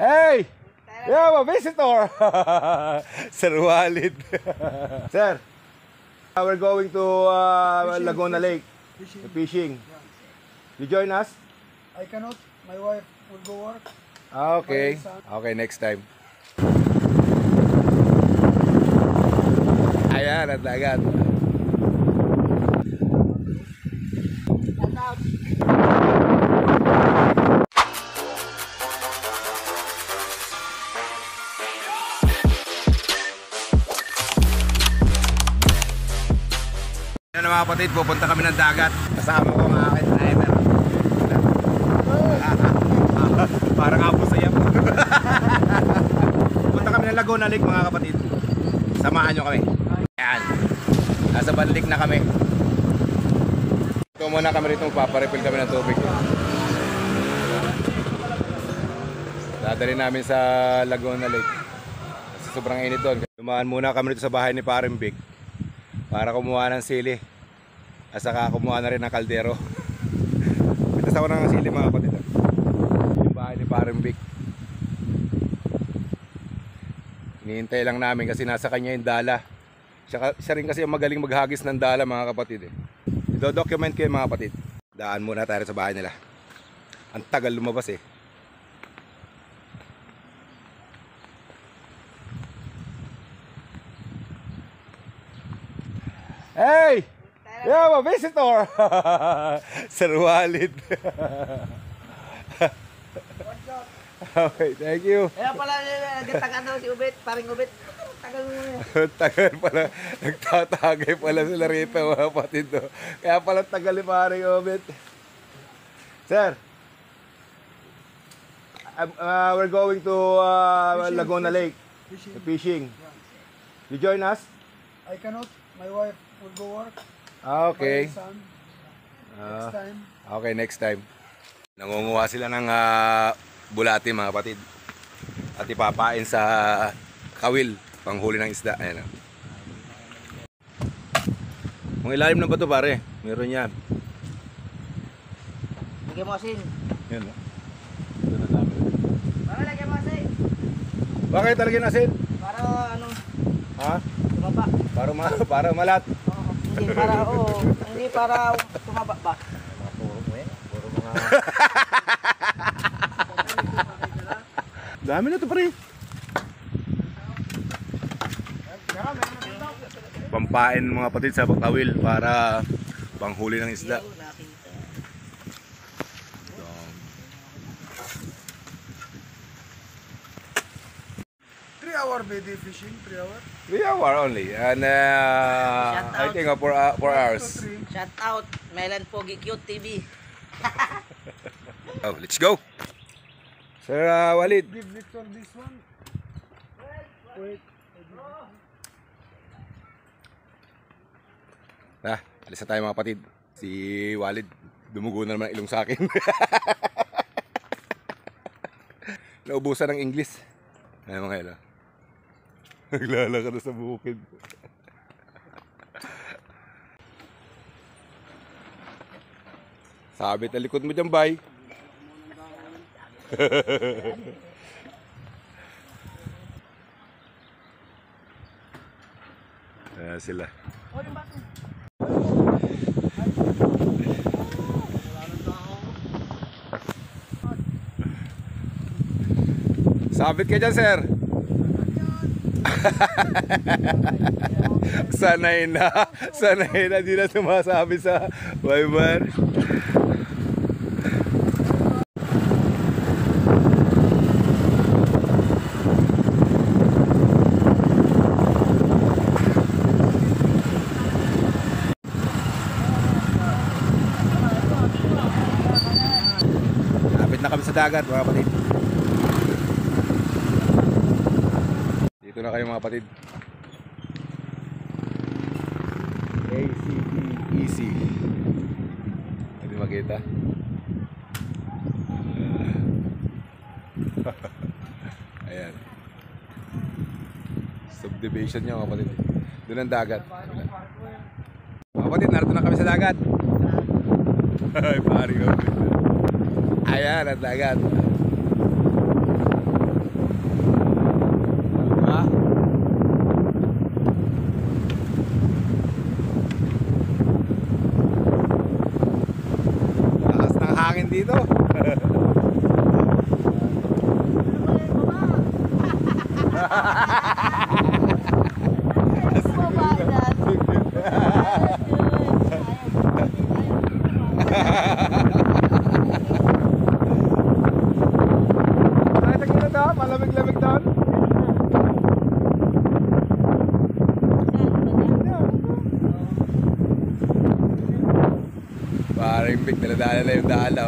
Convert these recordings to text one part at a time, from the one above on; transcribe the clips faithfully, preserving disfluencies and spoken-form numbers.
Hey! We have a visitor! Sir Walid. Sir, uh, we're going to uh, Fishing, Laguna fishing. Lake. Fishing. Fishing. Yeah. You join us? I cannot. My wife will go work. Ah, okay. My son. Okay, next time. Ayan, at dagat. Yan mga kapatid, pupunta kami ng dagat. Kasama ko ang aking driver. Parang apo sa yap. Pupunta kami ng Laguna Lake mga kapatid. Samahan nyo kami. Yan. Nasa banlik na kami. Ito muna kami rito, paparefill kami ng tubig. Dadali namin sa Laguna Lake. Kasi sobrang init doon. Dumaan muna kami rito sa bahay ni Paring Big para kumuha ng sili. At saka kumuha na rin ng kaldero. Pitas ako ng sili mga kapatid. Yung bahay ni Paring Big. Hinihintay lang namin kasi nasa kanya yung dala. Siya, siya rin kasi yung magaling maghagis ng dala mga kapatid eh. I-document ko yung mga kapatid. Daan muna tayo sa bahay nila. Ang tagal lumabas eh. Hey! We have a visitor! Sir Walid. Okay, thank you. Kaya pala nagtatagan daw si Ubit, paring Ubit. Tagal mo yan. Tagal pala, nagtatagay pala sila rito mga kapatid. No? Kaya pala tagal ni Paring Obet. Sir, uh, we're going to uh, Fishing, Laguna fishing. Lake. Fishing. Fishing. Yeah. You join us? I cannot. My wife will go work. Ah, okay. My son. Ah, Next time. okay, next time. Nangunguha sila ng uh, bulati mga kapatid. At ipapain sa kawil, panghuli ng isda. Ayan. Kung ilalim ng bato pare, meron yan. Lagyan mo asin. Yan o. Ito na dami. Para lagyan mo asin. Bakit talagyan asin? Para ano, Ha? tumaba. Para, ma para malat. Oo, hindi para, oo, hindi para tumaba ba? Puro mo eh. Puro mga... Dami na ito pare. Pampain mga kapatid sa kawil para panghuli ng isda. Three hour baby fishing. Three hour. three hour only. And uh, I think uh, four, uh, four hours. Shout out, Melan Pogi Cute T V. Oh, let's go. Sir uh, Walid. Give Victor this one. Wait. Ah, alis na tayo mga kapatid. Si Walid, dumugo na naman ang ilong sa akin. Naubusan ng English. Ay mga ilo. Naglalakad na sa bukid. Sabit na likod mo dyan, bay. Ayan sila. Sabit ka dyan, sir. Sanay na. Sanay na. Di na sumasabi sa Wyman. Lapit na kami sa dagat mga kapatid. Dito na kayo mga kapatid. A C T Easy. Hindi makita. Ayan. Subdivision niya mga kapatid. Doon ang dagat. Mga kapatid, narito na kami sa dagat. Ay, pari ko. Ayan, ang dagat. Ay, tagina daw, malamig-lamig daw. Parang big, daladala na yung dalaw.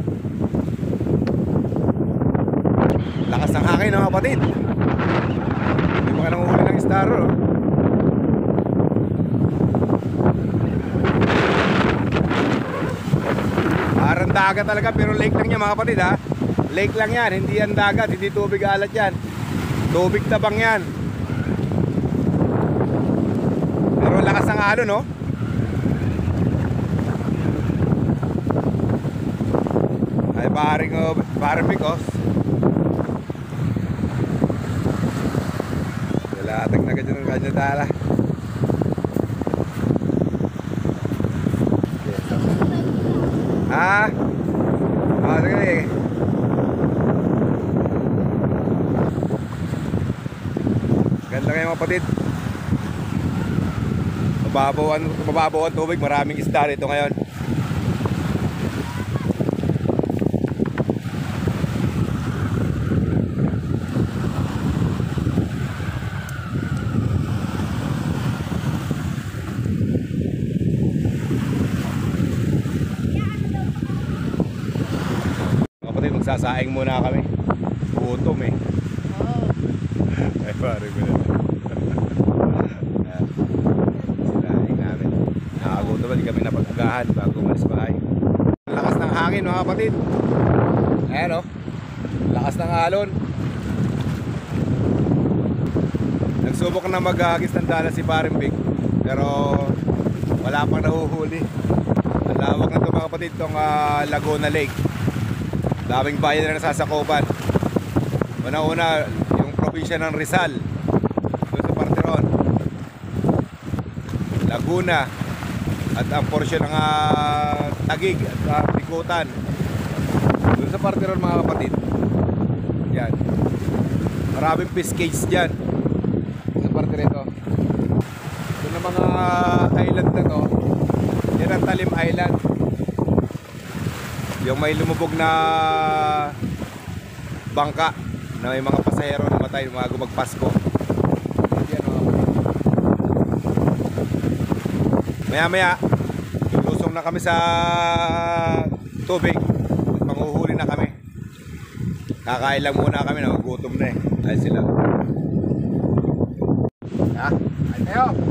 Lakas ng hangin, no, kapatid. Hindi pa ka nang uhuli ng star, no? Parang dagat talaga, pero lake lang yan, mga kapatid, ha? Lake lang yan, hindi yan dagat, hindi tubig alat yan. Tubig tabang yan. Pero lakas ng alon, no? Ay, paring, uh, paring Mikos. Lalatag na ganyan ng kanya tala. Ah? Ah, sige. Ganda kayo, mga kapatid. Mababaw ang, mababaw ang tubig, maraming isda rito ngayon. Magsasaing muna kami. Gutom eh. Ay, pare ko na. Sinaing namin. Nakagutom, hindi kami napag-agahan bago umalis bahay. Lakas ng hangin, mga kapatid. Ayan, oh. Lakas ng alon. Nagsubok na mag-agis ng dala si Paring Big, pero wala pang nahuhuli. Ang lawak na ito, mga kapatid, itong uh, Laguna Lake. Daming bayan na nasasakupan. Una-una, yung probinsya ng Rizal, doon sa Parteron, Laguna, at ang porsyon ng uh, Taguig at uh, Bikutan. Doon sa Parteron, mga kapatid. Yan. Maraming fish cage dyan sa Parteron ito. Doon ang mga island na to, yan ang Talim Island. Yung may lumubog na bangka na may mga pasahero na matay mga gumagpasko. Yan, oh. Maya maya lulusong na kami sa tubig at manghuhuli na kami. Kakain lang muna kami, nagugutom na eh. Ayun sila. Ha? Ay tayo.